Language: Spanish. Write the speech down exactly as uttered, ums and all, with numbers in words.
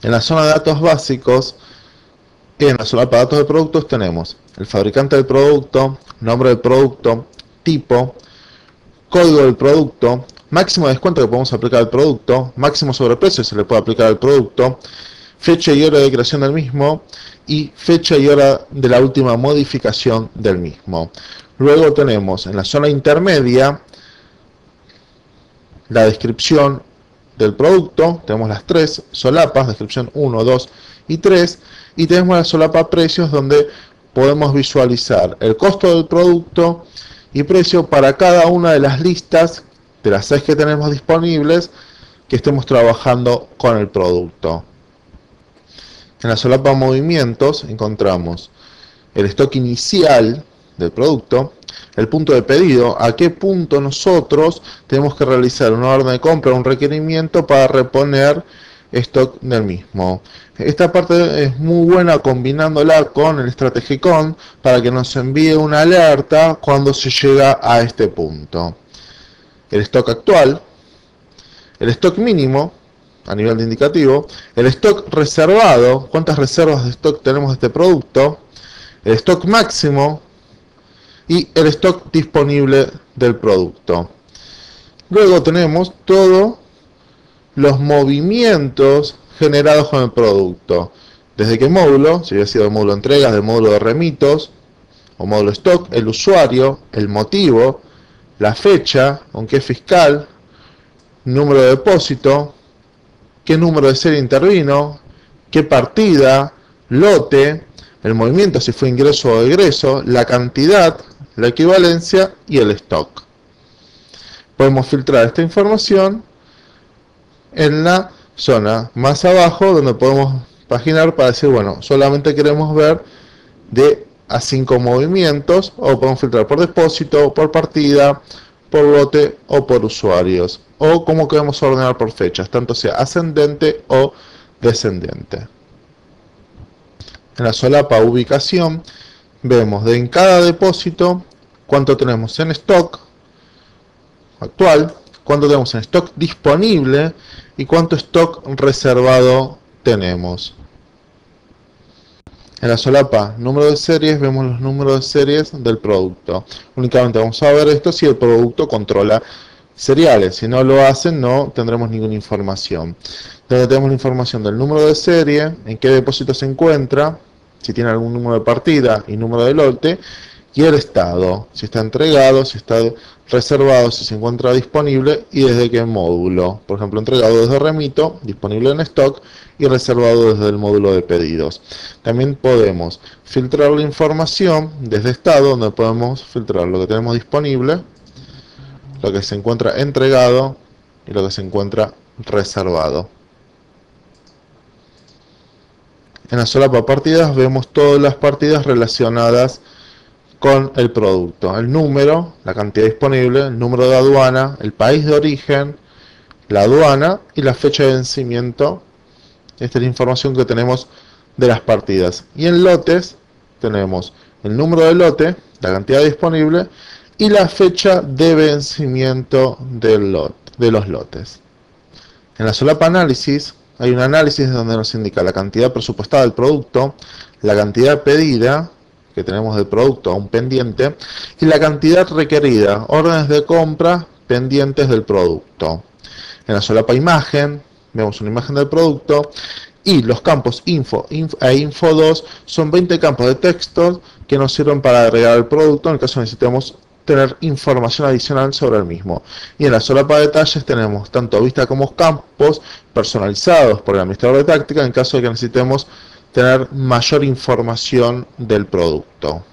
En la zona de datos básicos, en la solapa de datos de productos tenemos el fabricante del producto, nombre del producto, tipo, código del producto, máximo de descuento que podemos aplicar al producto, máximo sobreprecio que se le puede aplicar al producto, fecha y hora de creación del mismo y fecha y hora de la última modificación del mismo. Luego tenemos en la zona intermedia la descripción del producto, tenemos las tres solapas, descripción uno, dos y tres, y tenemos la solapa precios donde podemos visualizar el costo del producto y precio para cada una de las listas de las seis que tenemos disponibles que estemos trabajando con el producto. En la solapa movimientos encontramos el stock inicial del producto, el punto de pedido, a qué punto nosotros tenemos que realizar una orden de compra, un requerimiento para reponer stock del mismo. Esta parte es muy buena combinándola con el Strategicon para que nos envíe una alerta cuando se llega a este punto. El stock actual, el stock mínimo a nivel de indicativo, el stock reservado, cuántas reservas de stock tenemos de este producto, el stock máximo y el stock disponible del producto. Luego tenemos todos los movimientos generados con el producto. Desde qué módulo, si había sido el módulo de entregas, del módulo de remitos o módulo stock, el usuario, el motivo, la fecha, con qué fiscal, número de depósito, qué número de serie intervino, qué partida, lote, el movimiento si fue ingreso o egreso, la cantidad, la equivalencia y el stock. Podemos filtrar esta información en la zona más abajo donde podemos paginar para decir, bueno, solamente queremos ver de a cinco movimientos, o podemos filtrar por depósito, por partida, por lote o por usuarios, o como queremos ordenar por fechas, tanto sea ascendente o descendente. En la solapa ubicación vemos de en cada depósito cuánto tenemos en stock actual, cuánto tenemos en stock disponible y cuánto stock reservado tenemos. En la solapa número de series vemos los números de series del producto. Únicamente vamos a ver esto si el producto controla seriales. Si no lo hacen, no tendremos ninguna información. Donde tenemos la información del número de serie, en qué depósito se encuentra, si tiene algún número de partida y número de lote, y el estado, si está entregado, si está reservado, si se encuentra disponible y desde qué módulo. Por ejemplo, entregado desde remito, disponible en stock y reservado desde el módulo de pedidos. También podemos filtrar la información desde estado, donde podemos filtrar lo que tenemos disponible, lo que se encuentra entregado y lo que se encuentra reservado. En la solapa partidas vemos todas las partidas relacionadas con el producto, el número, la cantidad disponible, el número de aduana, el país de origen, la aduana y la fecha de vencimiento. Esta es la información que tenemos de las partidas. Y en lotes tenemos el número de lote, la cantidad disponible y la fecha de vencimiento del lot, de los lotes. En la solapa análisis hay un análisis donde nos indica la cantidad presupuestada del producto, la cantidad pedida que tenemos del producto a un pendiente y la cantidad requerida, órdenes de compra pendientes del producto. En la solapa imagen vemos una imagen del producto y los campos info, info e info dos son veinte campos de texto que nos sirven para agregar el producto en el caso necesitemos tener información adicional sobre el mismo. Y en la solapa de detalles tenemos tanto vista como campos personalizados por el administrador de táctica en caso de que necesitemos tener mayor información del producto.